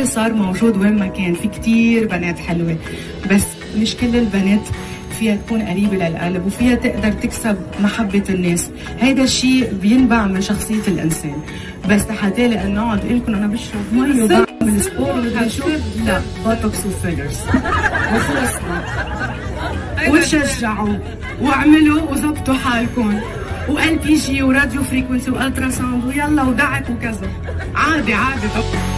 الجمال صار موجود وين ما كان، في كتير بنات حلوة، بس مش كل البنات فيها تكون قريبة للقلب وفيها تقدر تكسب محبة الناس. هيدا الشيء بينبع من شخصية الإنسان. بس حتى لأنه أقعد أقول لكم أنا بشرب مي وبعمل سبور لا، بوتوكس وفيلرز وخلصنا. وتشجعوا واعملوا وظبطوا حالكم، وال بي جي وراديو فريكونسي والترا ساوند ويلا ودعك وكذا، عادي عادي.